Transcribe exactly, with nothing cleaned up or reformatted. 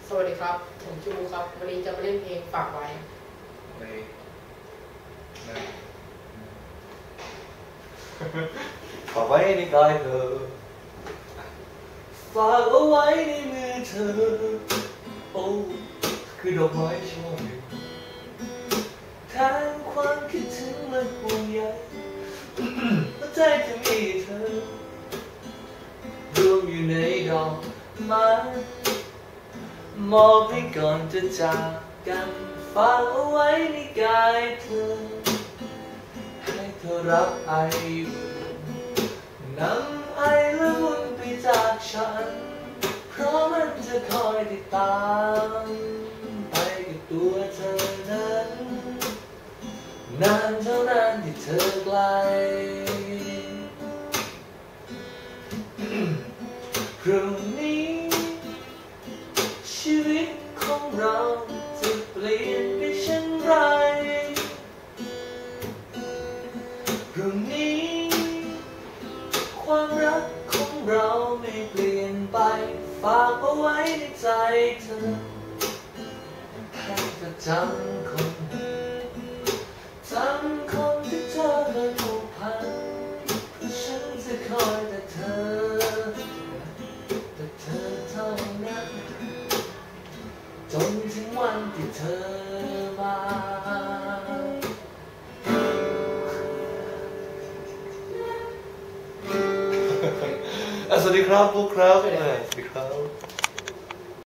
สวัสดีครับผมชื่อมูครับวันนี้จะมาเล่นเพลงฝากไว้เลยนะฝากไว้ในกายเธอฝากเอาไว้ในมือเธอโอ้คือดอกไม้ช่อหนึ่งแทนความคิดถึงและห่วงใยหัวใจจะมีเธอรวมอยู่ในดอกไม้มอบให้ก่อนจะจากกันฝากเอาไว้ในกายเธอให้เธอรับไอนำไอและบุญไปจากฉันเพราะมันจะคอยติดตามไปกับตัวเธอนั้นนานเท่านานที่เธอไกลพรุ่งนี้ชีวิตของเราจะเปลี่ยนไปเช่นไรพรุ่งนี้ความรักของเราไม่เปลี่ยนไปฝากเอาไว้ในใจเธอให้เธอจำคนจำคนที่เธอเคยผูกพันเพราะฉันจะคอยแต่เธอแต่เธอเท่านั้นจนถึงวันที่เธอมาสวัสดีครับพวกครับสวัสดีครับ